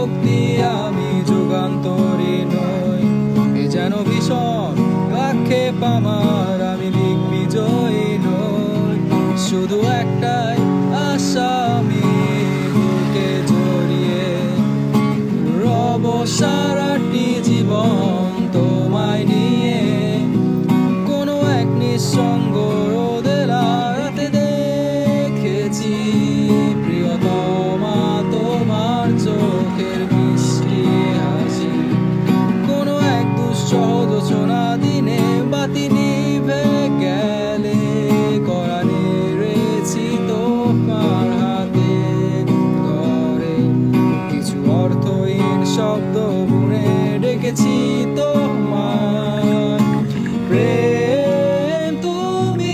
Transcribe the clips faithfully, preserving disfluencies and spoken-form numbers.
মুক্তি আমি যুগান্তরে নই। এ যেন ভীষণ আক্ষেপ আমার, আমি দিগ্বিজয়ী নই। শুধু একটাই আশা আমি বুকে জড়িয়ে রব সারাটি জীবন তোমায় নিয়ে। কোনো এক নিঃসঙ্গ রোদের রাতে দেখেছি প্রিয়তমা তোমার চোখের মিষ্টি হাসি। কোনো এক দুঃসহ জোছনা দিনে বাতি নিভে গেলে কড়া নেড়েছি তোমার হাতে ঘরে। কিছু অর্থহীন শব্দ বুনে ডেকেছি তোমায়। প্রেম তুমি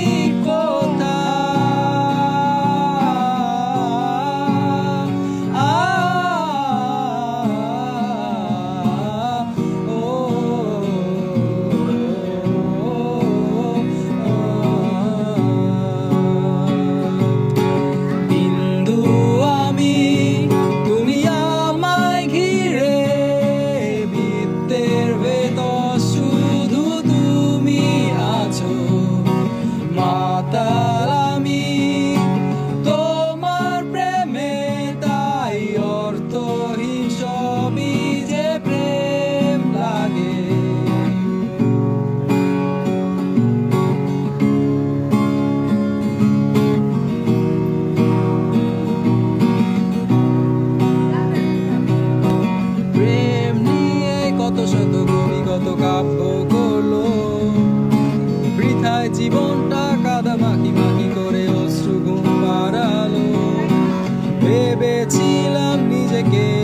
কোথায়? আ ও বিন্দু আমি, তুমি আমায় ঘিরে, বৃত্তের ভেতর শুধু তুমি আছো। মাতাল আমি তোমার প্রেমে, তাই অর্থহীন সবই যে প্রেম লাগে। প্রেম নিয়ে কত শত কবি কত কাব্য করলো, বৃথায় জীবনটা কাদা মাখি মাখি করে অশ্রু ঘুম পাড়ালো। ভেবেছিলাম নিজেকে